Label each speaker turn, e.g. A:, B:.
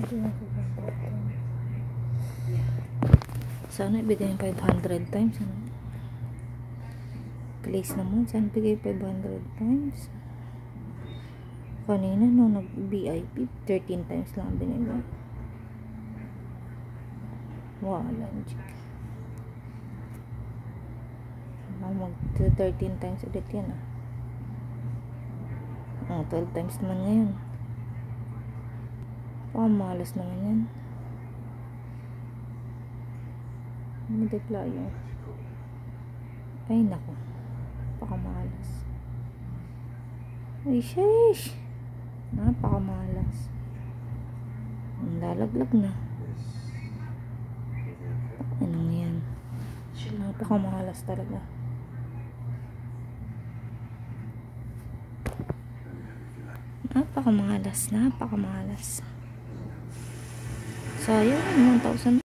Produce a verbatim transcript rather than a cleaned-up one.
A: Sana ibigay yung five hundred times. Ano? Please naman. Sana ibigay five hundred times. Kanina nung nag-B I P, thirteen times lang binigay. Wala. Mag-thirteen times ulit yan ah. Oh, twelve times naman ngayon. Pamalas naman yan. Multiplier. Ay nako. Pakamalas. Ay sheesh. Napakamalas. Ang lalaglag na. Anong yan? Napakamalas talaga. Napakamalas. Napakamalas. Sayang. one thousand